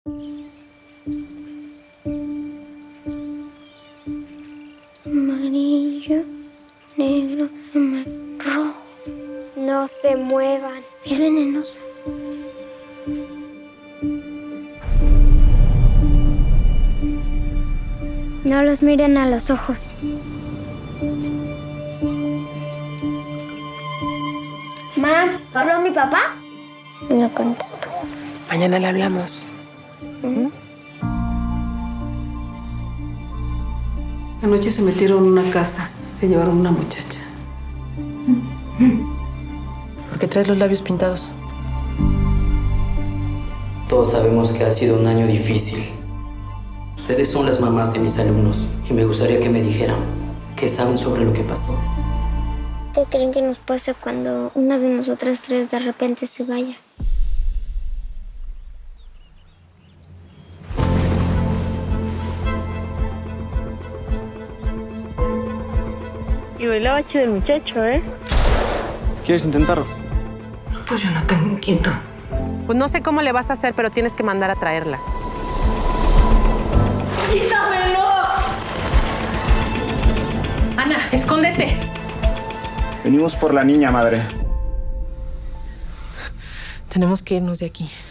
Amarillo, negro, rojo. No se muevan. Es venenosa. No los miren a los ojos. Ma, ¿habló mi papá? No contestó. Mañana le hablamos. Anoche se metieron en una casa. Se llevaron una muchacha. ¿Por qué traes los labios pintados? Todos sabemos que ha sido un año difícil. Ustedes son las mamás de mis alumnos y me gustaría que me dijeran qué saben sobre lo que pasó. ¿Qué creen que nos pasa cuando una de nosotras tres de repente se vaya? Y bailaba chido el muchacho, ¿eh? ¿Quieres intentarlo? Pues yo no tengo un quinto. Pues no sé cómo le vas a hacer, pero tienes que mandar a traerla. ¡Quítamelo! Ana, escóndete. Venimos por la niña, madre. Tenemos que irnos de aquí.